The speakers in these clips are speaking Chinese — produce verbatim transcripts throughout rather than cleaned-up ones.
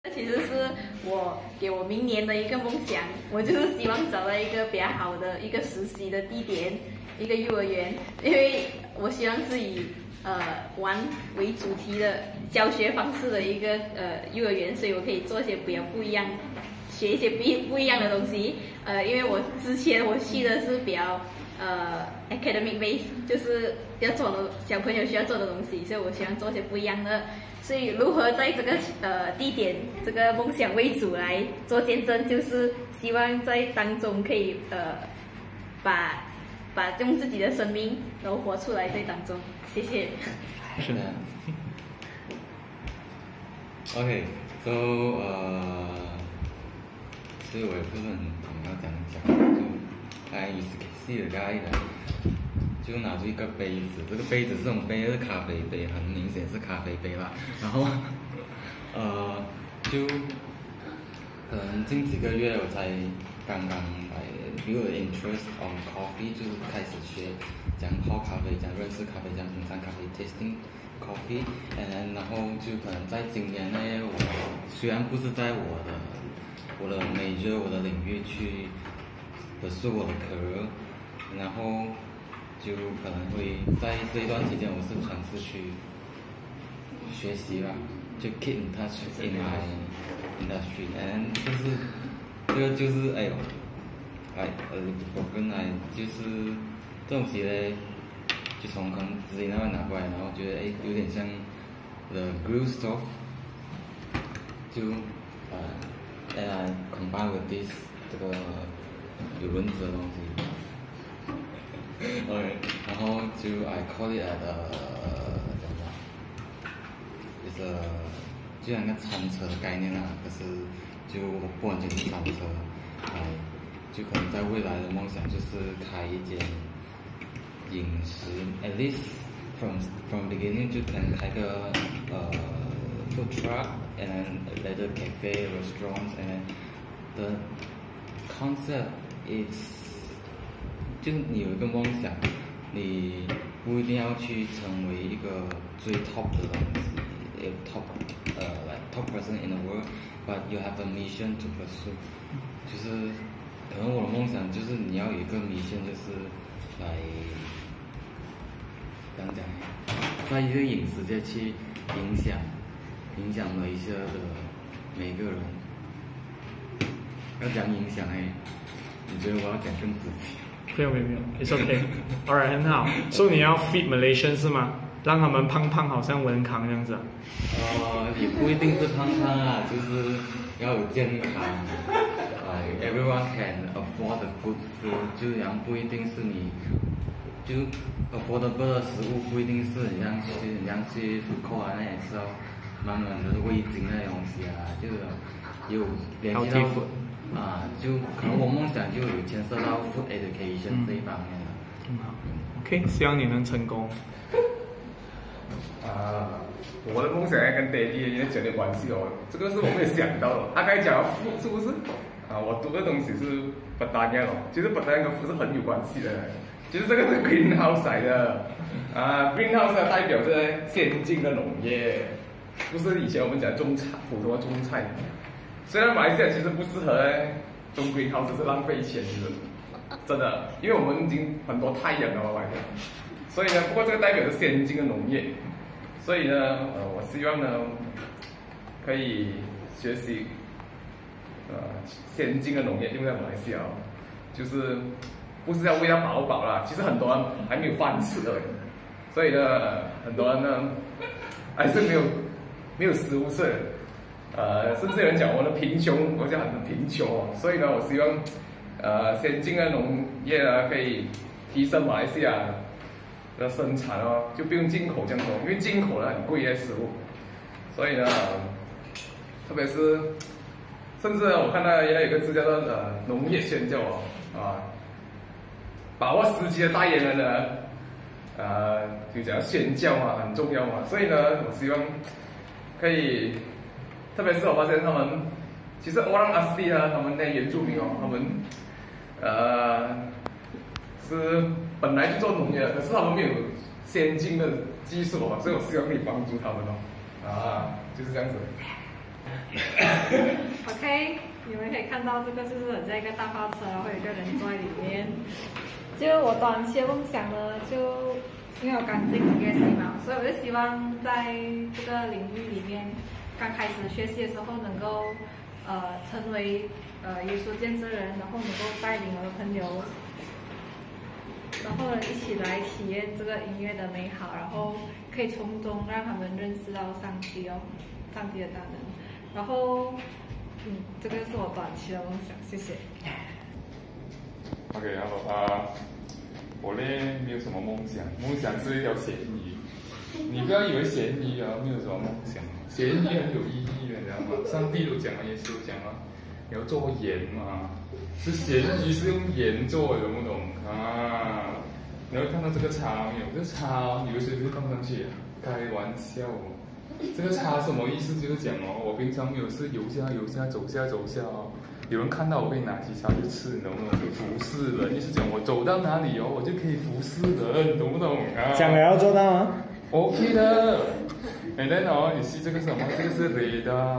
其实是我给我明年的一个梦想，我就是希望找到一个比较好的一个实习的地点，一个幼儿园，因为我希望是以呃玩为主题的教学方式的一个呃幼儿园，所以我可以做一些比较不一样，学一些不不一样的东西。呃，因为我之前我去的是比较呃 academic base， 就是要做的小朋友需要做的东西，所以我希望做些不一样的。所以如何在这个呃地点这个梦想为主来做见证，就是希望在当中可以呃把把用自己的生命然后活出来在当中。谢谢。 是的。OK，so 呃，所以我也不是很懂要怎样讲，就哎，也是给细的概的。就拿出一个杯子，这个杯子这种杯是咖啡杯，很明显是咖啡杯啦。然后，呃，就可能近几个月我才刚刚来 build interest on coffee， 就是开始学讲泡咖啡，讲认识咖啡，讲品尝咖啡 tasting coffee，and 然后就可能在今年呢，我虽然不是在我的我的 major 我的领域去pursue我的 career， 然后。就可能会在这一段期间，我是尝试去学习啦，就 keep in touch in my industry，and 就是这个就是哎呦，哎呃我跟来就是这东西嘞，就从可能资金那边拿过来，然后觉得哎有点像 the grill stuff， 就呃 and I combine with this 这个有轮子的东西。OK， 然后就 I call it at 呃怎么讲，就是就像一个餐车的概念啊，可是就不完全是餐车，哎，就可能在未来的梦想就是开一间饮食 ，at least from from beginning 就可能开个呃 food truck and then later cafe restaurants and then the concept is。就是你有一个梦想，你不一定要去成为一个最 top 的东西 ，top 呃、uh, like top person in the world，but you have a mission to pursue。就是可能我的梦想就是你要有一个 mission， 就是来怎样讲，在一个饮食界去影响影响了一些的每个人。要讲影响哎，你觉得我要讲更仔细？ 没有没有没有 ，it's okay，alright 很好。所以你要 feed Malaysian 是吗？让他们胖胖，好像文康这样子啊？ 呃，也不一定是胖胖啊，就是要有健康。呃 ，everyone can afford a good food， 就然后不一定是你，就 affordable 的食物不一定是你像去你像去 food court 啊那些吃到满满的味精那些东西啊，就是有联系到。啊，就可能我梦想就有牵涉到 food education、嗯、这一方面了。 嗯好 ，OK， 希望你能成功。 啊，我的梦想要跟 Daddy 有点关系哦，这个是我没有想到的。他刚才讲的 food 是不是？啊，我读的东西是 Pertanian 哦，其实 Pertanian 跟 food 是很有关系的。其实这个是 greenhouse 来的，啊 ，greenhouse 代表着先进的农业，不是以前我们讲中菜，普通的中菜。虽然马来西亚其实不适合种 greenhouse， 是浪费钱，其实真的，因为我们已经很多太阳了嘛，所以呢，不过这个代表着先进的农业，所以呢，呃，我希望呢，可以学习呃先进的农业用在马来西亚，就是不是要为了饱饱啦，其实很多人还没有饭吃的，所以呢，很多人呢还是没有没有食物吃。呃，甚至有人讲我的贫穷，我讲很贫穷哦，所以呢，我希望，呃，先进的农业呢可以提升马来西亚的生产哦，就不用进口这样多，因为进口呢很贵的食物，所以呢，特别是，甚至呢，我看到原来有个字叫做呃农业宣教哦，啊，把握时机的代言人呢，呃，就讲宣教嘛，很重要嘛，所以呢，我希望可以。特别是我发现他们，其实欧朗阿斯利呢，他们那原住民哦，他们，呃，是本来就做农业的，可是他们没有先进的技术哦，所以我希望可以帮助他们哦，啊，就是这样子。 OK， 你们可以看到这个就是很像一个大炮车，然后有一个人坐在里面。就我短期的梦想呢，就因为我刚进音乐系嘛，所以我就希望在这个领域里面，刚开始学习的时候能够呃成为呃耶稣见证人，然后能够带领我的朋友，然后一起来体验这个音乐的美好，然后可以从中让他们认识到上帝哦，上帝的大能。然后，嗯，这个是我短期的梦想，谢谢。 OK，Hello 啊，我呢没有什么梦想，梦想是一条咸鱼。你不要以为咸鱼啊没有什么梦想，咸鱼很有意义的，你知道吗？上帝都讲了，耶稣讲了，你要做盐嘛，是咸鱼是用盐做的，懂不懂啊？你会看到这个叉没有？这个叉你会随便放上去？开玩笑哦。这个叉什么意思？就是讲哦，我平常有事游下游下走下走下哦，有人看到我会拿起叉去吃，懂不懂？就服侍人，意思讲我走到哪里哦，我就可以服侍人，懂不懂啊？ 讲了要做到吗 ？OK 的。And then 哦，你是这个什么？这个是雷达，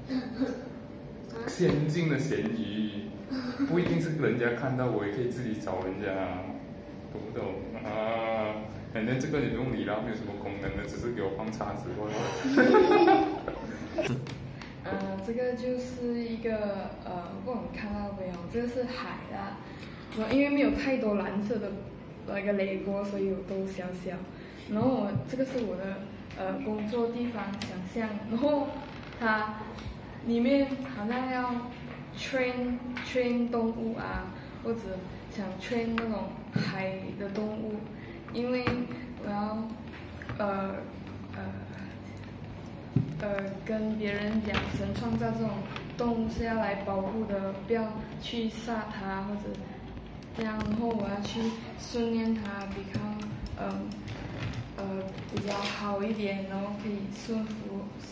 先进的咸鱼，不一定是人家看到我，也可以自己找人家，懂不懂啊？反正这个你不用理啦，没有什么功能的，只是给我放叉子罢了。 呃，这个就是一个呃，不管你看到没有，这个是海啦。然后因为没有太多蓝色的那个雷锅，所以我都小小。然后我这个是我的呃工作地方想象，然后它里面好像要 train train 动物啊，或者想 train 那种海的动物。因为我要呃呃呃跟别人讲，神创造这种动物是要来保护的，不要去杀它或者这样，然后我要去训练它become嗯呃比较好一点，然后可以顺服。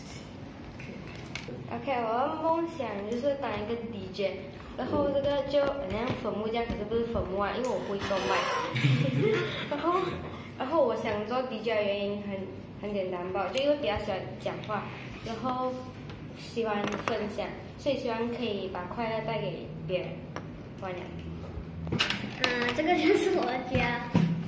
OK， 我的梦想就是当一个 D J。然后这个就好像坟墓这样，可是不是坟墓啊，因为我不会售卖。然后，然后我想做 D J 的原因很很简单吧，就因为比较喜欢讲话，然后喜欢分享，所以希望可以把快乐带给别人。完了。 嗯，这个就是我的家。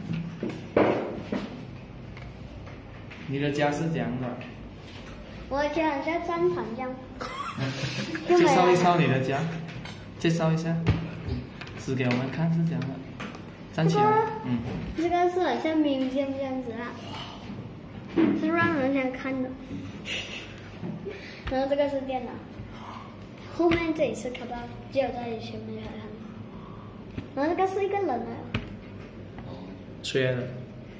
你的家是怎样的？ 我的家很像战场这样。 介绍一下你的家。介绍一下，指给我们看是这样的，站起来， 这个、 嗯， 这个是很像明星这样子啊，是让人想看的。然后这个是电脑，后面这里是看到，只有在前面才看到。然后这个是一个人啊， 缺了。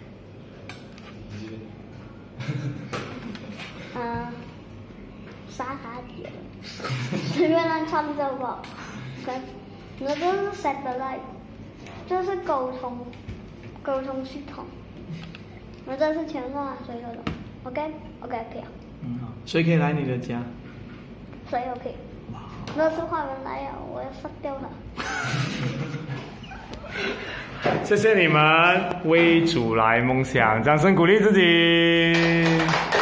啊，傻傻的，随便乱创造吧。那这是 satellite， 这是沟通沟通系统，那这是全部啊，所有的 ，OK OK OK。 嗯好，谁可以来你的家？ 谁 OK？ 那是坏人来了，我要杀掉他。 谢谢你们为主来梦想，掌声鼓励自己。